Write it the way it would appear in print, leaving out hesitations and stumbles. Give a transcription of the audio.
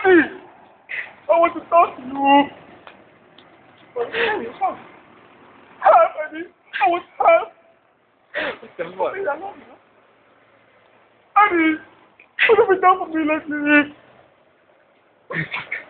Honey, I want to talk to you. Honey, come. Help, honey. I want help. What the fuck? Honey, what have you done for me lately?